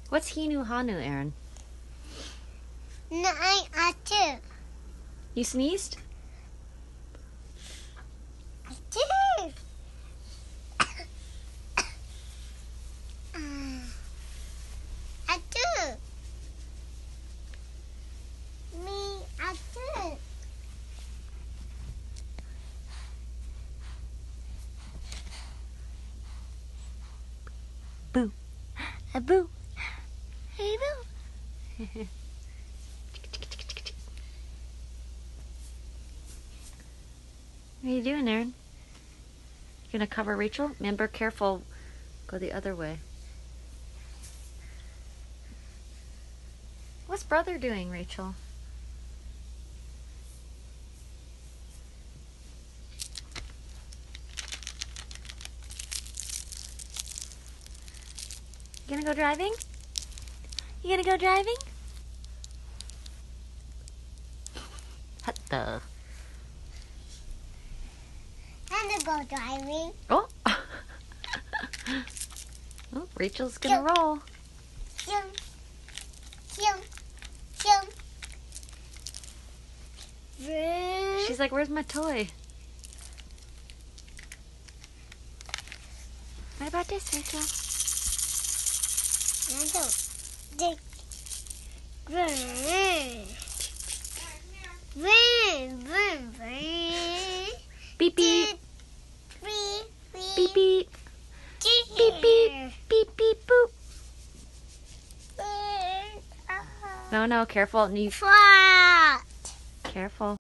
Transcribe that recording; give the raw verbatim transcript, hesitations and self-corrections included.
What's Hinu Hanu, Aaron? No, I, I do. You sneezed? I do. Uh, I do. Me, I do. Boo. A boo. Hey, boo. What are you doing, Aaron? You gonna cover Rachel? Remember, careful. Go the other way. What's brother doing, Rachel? You gonna go driving? You gonna go driving? What the? I'm gonna go driving. Oh! Oh, Rachel's gonna Jump. roll. Jump. Jump. Jump. Vroom. She's like, where's my toy? What about this, Rachel? I don't. Dick. Vroom. Vroom. Vroom. Vroom. Beep beep. Beep. Beep beep. Beep. Beep beep. Beep beep boop. No, no, careful. You Flat. careful.